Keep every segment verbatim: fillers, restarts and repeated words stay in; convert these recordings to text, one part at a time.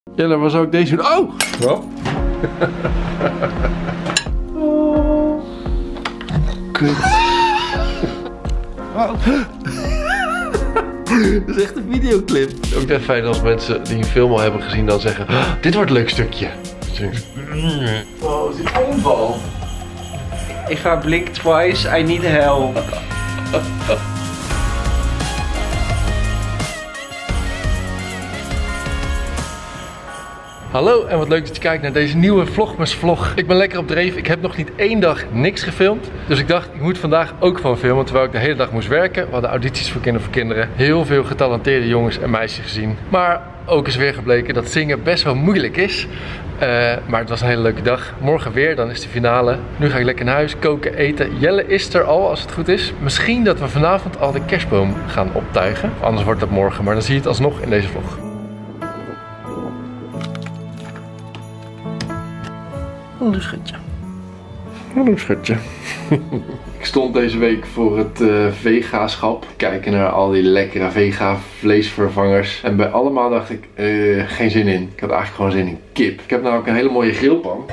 Jelle, waar zou ik deze doen? Oh! Wat? Oh. Kut. Oh. Dat is echt een videoclip. Ook echt fijn als mensen die een film al hebben gezien dan zeggen, oh, dit wordt een leuk stukje. Oh, is dit onval? If I blink twice, I need help. Hallo en wat leuk dat je kijkt naar deze nieuwe Vlogmas vlog. Ik ben lekker op dreef. Ik heb nog niet één dag niks gefilmd. Dus ik dacht, ik moet vandaag ook gewoon filmen. Terwijl ik de hele dag moest werken. We hadden audities voor Kinderen voor Kinderen. Heel veel getalenteerde jongens en meisjes gezien. Maar ook is weer gebleken dat zingen best wel moeilijk is. Uh, maar het was een hele leuke dag. Morgen weer, dan is de finale. Nu ga ik lekker naar huis, koken, eten. Jelle is er al, als het goed is. Misschien dat we vanavond al de kerstboom gaan optuigen. Of anders wordt dat morgen, maar dan zie je het alsnog in deze vlog. Hallo schatje. Hallo schatje. Ik stond deze week voor het uh, vegaschap. Kijken naar al die lekkere vega vleesvervangers. En bij allemaal dacht ik, uh, geen zin in. Ik had eigenlijk gewoon zin in kip. Ik heb namelijk een hele mooie grillpan.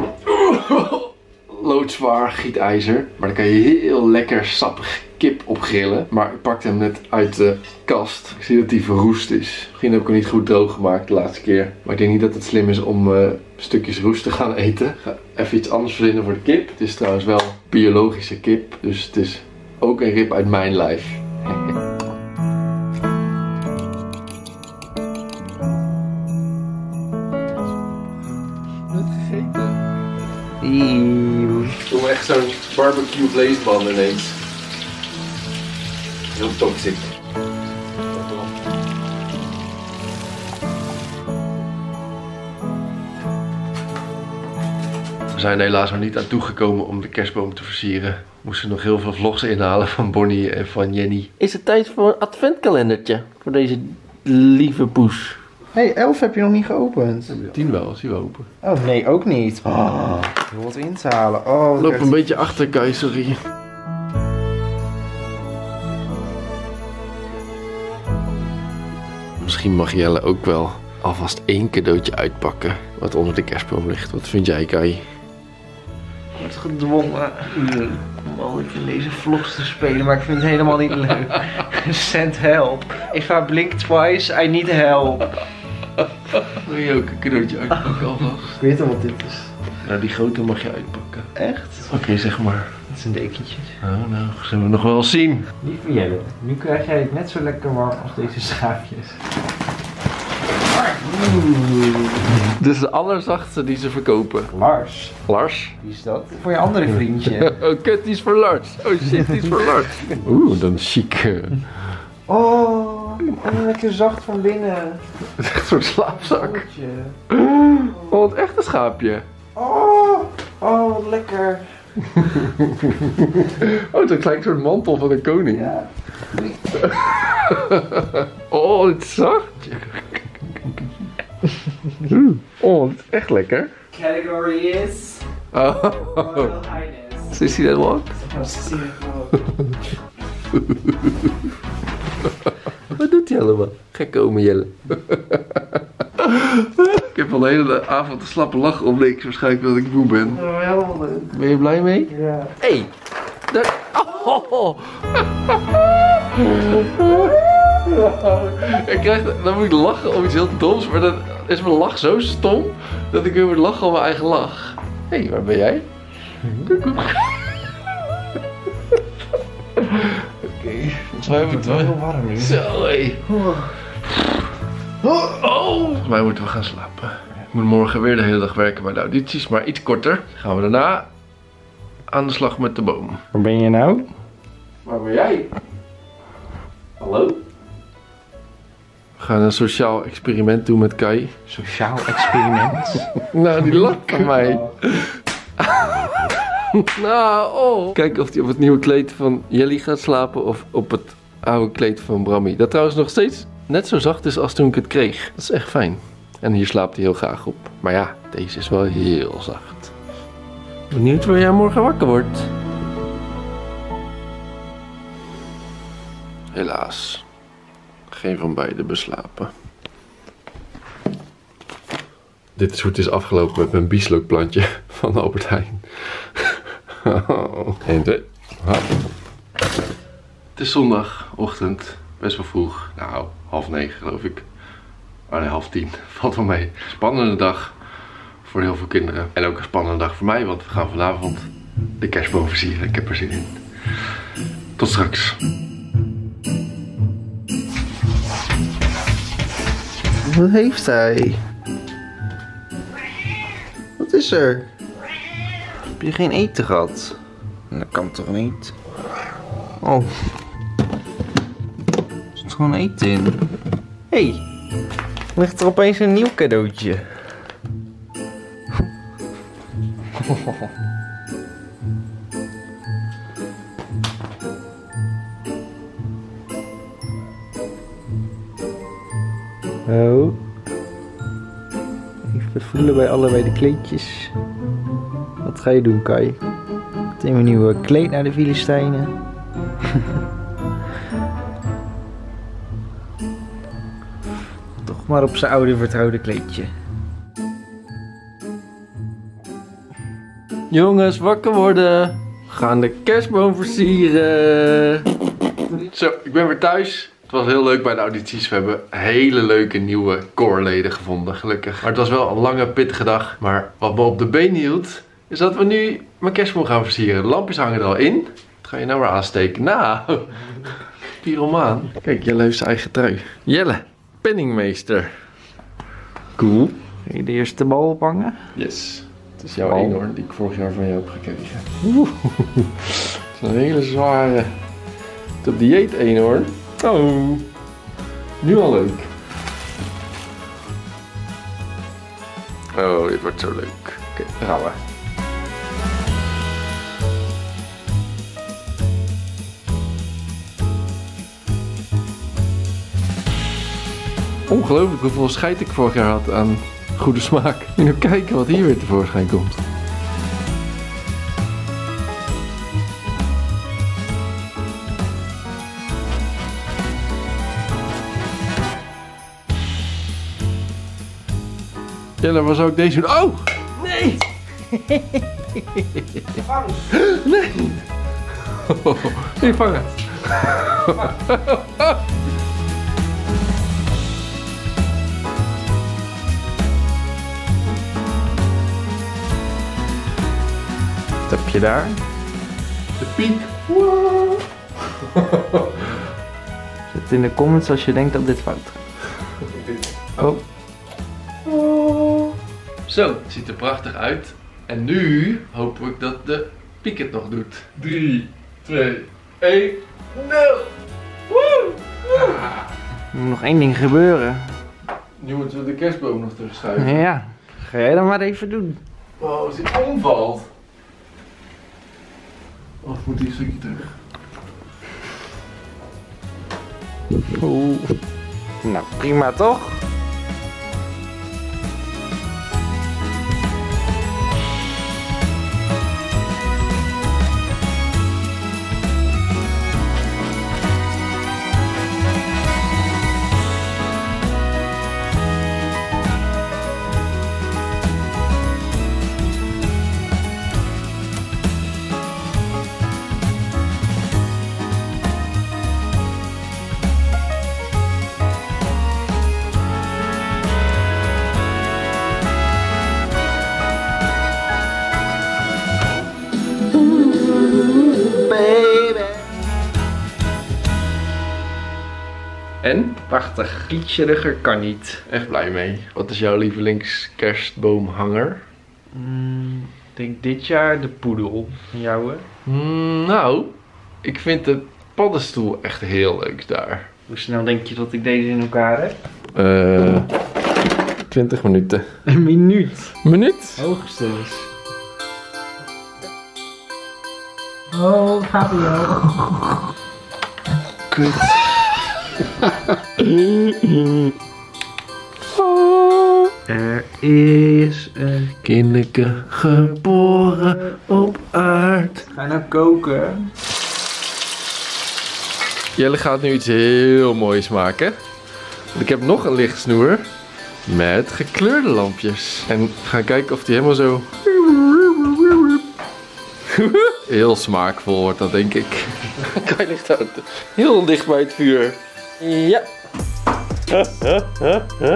Loodzwaar gietijzer. Maar dan kan je heel lekker sappig kip op grillen. Maar ik pakte hem net uit de kast. Ik zie dat die verroest is. Misschien heb ik hem niet goed droog gemaakt de laatste keer. Maar ik denk niet dat het slim is om uh, stukjes roest te gaan eten. Ik ga even iets anders verzinnen voor de kip. Het is trouwens wel biologische kip. Dus het is ook een rib uit mijn lijf. Net gegeten. Eeuw. Doe me echt zo'n barbecue vleesband ineens. Heel toxic. We zijn er helaas nog niet aan toegekomen om de kerstboom te versieren. We moesten nog heel veel vlogs inhalen van Bonnie en van Jenny. Is het tijd voor een adventkalendertje? Voor deze lieve poes. Hé, hey, elf heb je nog niet geopend. tien wel, als die we open. Oh nee, ook niet. Oh, ik wil wat in te halen. Oh, Ik loop een beetje achter, Kai, sorry. Misschien mag Jelle ook wel alvast één cadeautje uitpakken wat onder de kerstboom ligt. Wat vind jij, Kai? Ik word gedwongen om al in deze vlogs te spelen, maar ik vind het helemaal niet leuk. Send help. If I blink twice, I need help. Wil je ook een cadeautje uitpakken alvast? Ik weet al wat dit is. Nou, die grote mag je uitpakken. Echt? Oké, okay, zeg maar. Dat zijn dekentjes. Nou, nou, zullen we nog wel zien. Lieve Jelle, nu krijg jij het net zo lekker warm als deze schaapjes. Dit is de allerzachtste die ze verkopen. Lars. Lars? Wie is dat? Voor je andere vriendje. Oh, kut, die is voor Lars. Oh shit, die is voor Lars. Oeh, dan chic. Oh, en lekker zacht van binnen. Het is echt een soort slaapzak. Oh, Oh, het echte schaapje. oh, oh, wat lekker. Oh, het lijkt een soort mantel van een koning. Ja. Oh, het is zacht. Oh, het is echt lekker. Category is Oh. Royal Highness. So you see that walk? Wat doet hij allemaal? Gek komen, Jelle. Ik heb al de hele avond een slappe lach om niks. Waarschijnlijk dat ik moe ben. Oh, helemaal leuk. Ben je blij mee? Ja. Hé! Hey, daar... Oh. Ik krijg, dan moet ik lachen om iets heel doms, maar dan is mijn lach zo stom dat ik weer moet lachen om mijn eigen lach. Hé, hey, waar ben jij? Oké, volgens mij moeten we... Heel warm nu. Zo, hé. Oh, volgens mij moeten we gaan slapen. Ik moet morgen weer de hele dag werken bij de audities, maar iets korter. Gaan we daarna aan de slag met de boom. Waar ben je nou? Waar ben jij? Hallo? We gaan een sociaal experiment doen met Kai. Sociaal experiment. Nou, die lacht van mij. Nou, oh. Kijken of hij op het nieuwe kleed van Jelly gaat slapen of op het oude kleed van Brammy. Dat trouwens nog steeds net zo zacht is als toen ik het kreeg. Dat is echt fijn. En hier slaapt hij heel graag op. Maar ja, deze is wel heel zacht. Benieuwd waar jij morgen wakker wordt. Helaas. Geen van beiden beslapen. Dit is hoe het is afgelopen met mijn bieslookplantje van Albert Heijn. En twee. Het is zondagochtend, best wel vroeg. Nou, half negen geloof ik. Oh nee, half tien. Valt wel mee. Spannende dag voor heel veel kinderen. En ook een spannende dag voor mij, want we gaan vanavond de kerstboom versieren. Ik heb er zin in. Tot straks. Wat heeft hij? Wat is er? Heb je geen eten gehad? Dat kan toch niet? Oh. Er zit gewoon eten in. Hé, hey, ligt er opeens een nieuw cadeautje. Oh. Even voelen bij allebei de kleedjes. Wat ga je doen, Kai? Meteen een nieuwe kleed naar de Filistijnen. Toch maar op zijn oude vertrouwde kleedje. Jongens, wakker worden. We gaan de kerstboom versieren. Zo, ik ben weer thuis. Het was heel leuk bij de audities. We hebben hele leuke nieuwe koorleden gevonden, gelukkig. Maar het was wel een lange, pittige dag. Maar wat me op de been hield, is dat we nu mijn kerstboom gaan versieren. De lampjes hangen er al in. Wat ga je nou weer aansteken? Nou, pyromaan. Kijk, Jelle heeft zijn eigen trui. Jelle, penningmeester. Cool. Wil je de eerste bal ophangen? Yes. Het is jouw eenhoorn die ik vorig jaar van jou heb gekregen. Oeh. Het is een hele zware. Het op dieet eenhoorn. Oh. Nu al leuk. Oh, dit wordt zo leuk. Oké, okay, daar gaan we. Ongelooflijk hoeveel scheid ik vorig jaar had aan goede smaak. En nu kijken wat hier weer tevoorschijn komt. Jelle, waar zou ik deze doen? Oh! Nee! Vang! Nee! Ik vang het. Wat heb je daar? De piek. Wow. Zet in de comments als je denkt dat dit fout gaat. Oh. Oh. Zo, het ziet er prachtig uit. En nu hoop ik dat de piek het nog doet. drie, twee, één, nul! Woe! Er moet nog één ding gebeuren. Nu moeten we de kerstboom nog terugschuiven. Ja, ga jij dat maar even doen. Wow, als dit omvalt. Of moet die een stukje terug? Oeh. Nou, prima toch? En? Prachtig. Glitscheriger kan niet. Echt blij mee. Wat is jouw lievelingskerstboomhanger? Mm, ik denk dit jaar de poedel. En jou hè? Mm, nou, ik vind de paddenstoel echt heel leuk daar. Hoe snel denk je dat ik deze in elkaar heb? Eh, twintig minuten. Een minuut. Minuut? Hoogstens. Oh, Fabio. Kut. Er is een kindje geboren op aard. Ga nou koken. Jelle gaat nu iets heel moois maken. Want ik heb nog een lichtsnoer. Met gekleurde lampjes. En we gaan kijken of die helemaal zo... Heel smaakvol wordt dat, denk ik. Kai ligt daar heel dicht bij het vuur. Ja. Huh, huh, huh, huh.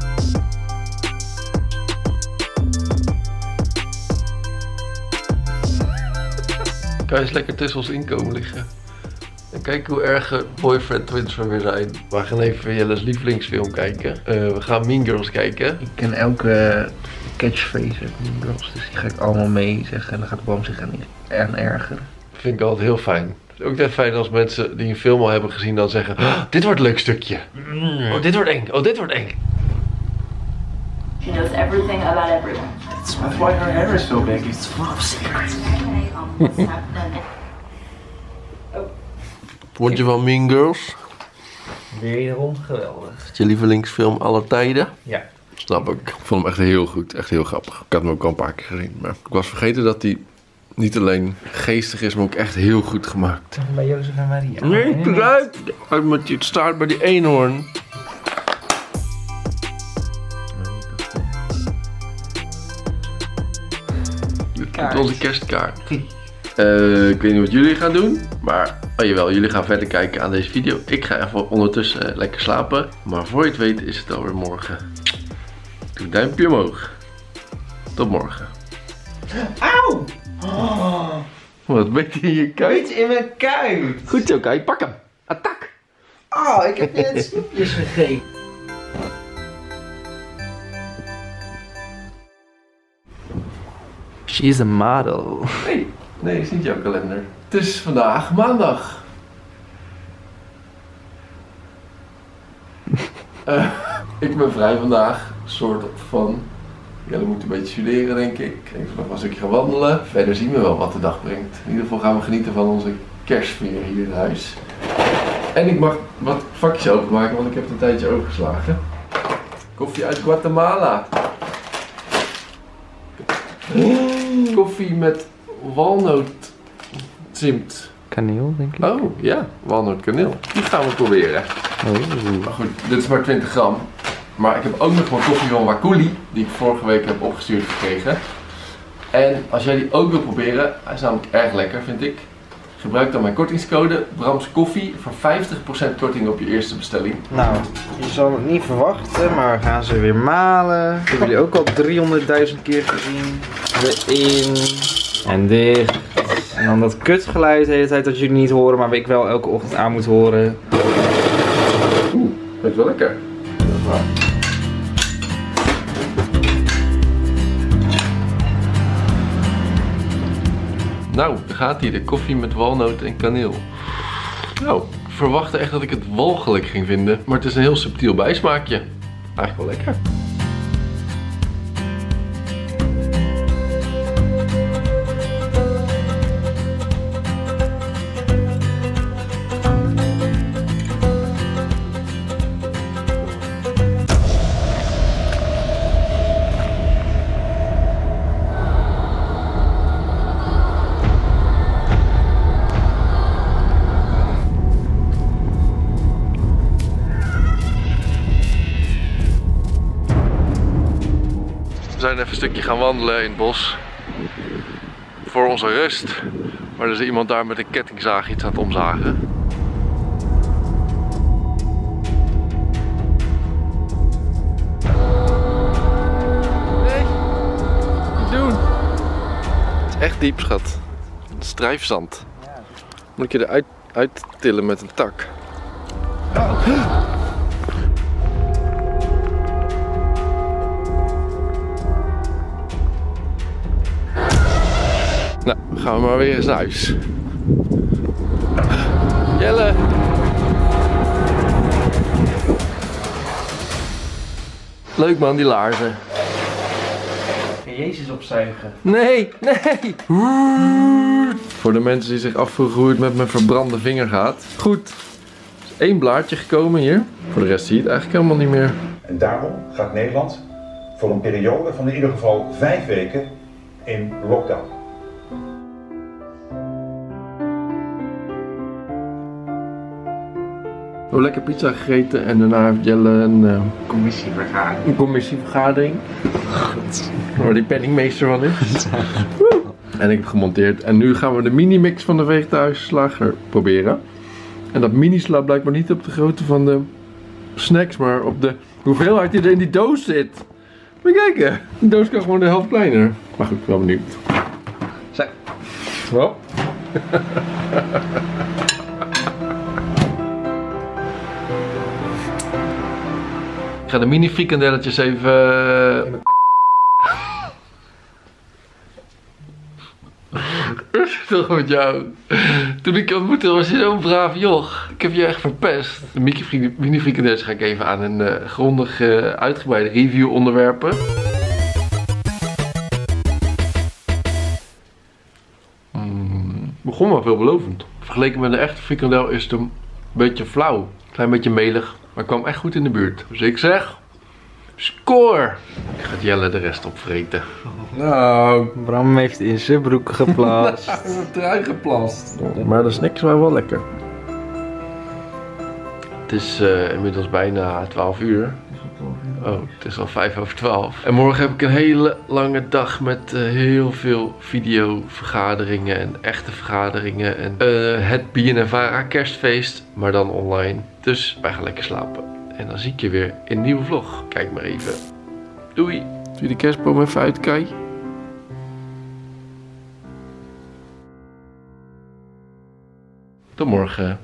Kai is lekker tussen ons in komen liggen. En kijk hoe erg boyfriend twins we weer zijn. We gaan even Jelle's lievelingsfilm kijken. Uh, we gaan Mean Girls kijken. Ik ken elke catchphrase uit Mean Girls, dus die ga ik allemaal mee zeggen. En dan gaat Bram zich aan, aan ergeren. Vind ik altijd heel fijn. Het is ook net fijn als mensen die een film al hebben gezien dan zeggen... Oh, dit wordt een leuk stukje. Oh, dit wordt eng. Oh, dit wordt eng. She knows everything about everyone. That's why her hair is so big. It's full of secrets. Vond je van Mean Girls? Wederom geweldig. Is het je lievelingsfilm aller tijden? Ja. Snap ik. Ik vond hem echt heel goed. Echt heel grappig. Ik had hem ook al een paar keer gezien. Maar ik was vergeten dat hij niet alleen geestig is, maar ook echt heel goed gemaakt. Bij Jozef en Maria. Nee, eruit! Het staat bij die eenhoorn. Dit is onze kerstkaart. Uh, ik weet niet wat jullie gaan doen, maar oh jawel, jullie gaan verder kijken aan deze video. Ik ga even ondertussen uh, lekker slapen, maar voor je het weet is het alweer morgen. Doe een duimpje omhoog. Tot morgen. Auw! Oh. Wat ben je in je kuit? Iets in mijn kuit! Goed zo, Kai, pak hem. Attack! Oh, ik heb net snoepjes gegeten. She's a model. Nee, nee, is niet jouw kalender. Het is vandaag maandag. uh, ik ben vrij vandaag, soort van. Jullie moeten een beetje studeren, denk ik. Ik denk nog wel een stukje gaan wandelen. Verder zien we wel wat de dag brengt. In ieder geval gaan we genieten van onze kerstsfeer hier in huis. En ik mag wat vakjes openmaken, want ik heb het een tijdje overgeslagen. Koffie uit Guatemala. Koffie met walnootzimt. Kaneel, denk ik. Oh, ja. Walnootkaneel. Die gaan we proberen. Oh. Maar goed, dit is maar twintig gram. Maar ik heb ook nog mijn koffie van Wakuli, die ik vorige week heb opgestuurd gekregen. En als jij die ook wil proberen, hij is namelijk erg lekker, vind ik. Gebruik dan mijn kortingscode Brams Koffie voor vijftig procent korting op je eerste bestelling. Nou, je zal het niet verwachten, maar we gaan ze weer malen. Dat hebben jullie ook al driehonderdduizend keer gezien. Erin en dicht. En dan dat kutgeluid de hele tijd dat jullie niet horen, maar ik wel elke ochtend aan moet horen. Oeh, dat is wel lekker. Nou, daar gaat hij, de koffie met walnoot en kaneel. Nou, ik verwachtte echt dat ik het walgelijk ging vinden, maar het is een heel subtiel bijsmaakje. Eigenlijk wel lekker. We zijn even een stukje gaan wandelen in het bos voor onze rust. Maar er is iemand daar met een kettingzaag iets aan het omzagen. Nee, niet doen. Het is echt diep, schat. Strijfzand. Moet ik je eruit uittillen met een tak. Nou, gaan we maar weer eens naar huis. Jelle! Leuk man, die laarzen. Jezus opzuigen. Nee, nee! Voor de mensen die zich afvroegen hoe het met mijn verbrande vinger gaat. Goed, er is één blaadje gekomen hier. Voor de rest zie je het eigenlijk helemaal niet meer. En daarom gaat Nederland voor een periode van in ieder geval vijf weken in lockdown. hebben lekker pizza gegeten en daarna heeft Jelle een, uh, Commissievergadering. een commissievergadering. Waar die penningmeester van is. En ik heb gemonteerd. En nu gaan we de mini-mix van de vegetarische slager proberen. En dat mini slaat blijkbaar niet op de grootte van de snacks, maar op de hoeveelheid die er in die doos zit. Maar kijken, de doos kan gewoon de helft kleiner. Maar goed, wel benieuwd. Zo. Wel. Ik ga de mini frikandelletjes even... Toch met jou. Toen ik je ontmoette was je zo'n braaf joch. Ik heb je echt verpest. De mini frikandelletjes ga ik even aan een uh, grondig uh, uitgebreide review onderwerpen. Mm, begon wel veelbelovend. Vergeleken met een echte frikandel is het een beetje flauw. Klein beetje melig. Maar kwam echt goed in de buurt. Dus ik zeg... Score! Ik ga Jelle de rest opvreten. Nou... Bram heeft in zijn broek geplast. Hij heeft eruit geplast. Maar de snacks waren wel lekker. Het is uh, inmiddels bijna twaalf uur. Oh, het is al vijf over twaalf. En morgen heb ik een hele lange dag met uh, heel veel videovergaderingen en echte vergaderingen. En uh, het B N N Vara kerstfeest, maar dan online. Dus wij gaan lekker slapen. En dan zie ik je weer in een nieuwe vlog. Kijk maar even. Doei. Doe je de kerstboom even uit, Kai? Tot morgen.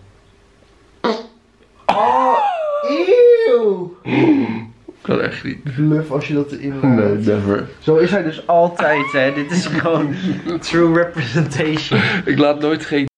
Oh, eeuw! Kan echt niet. Bluff als je dat erin laat. Nee, never. Zo is hij dus Altijd, hè. Dit is gewoon true representation. Ik laat nooit geen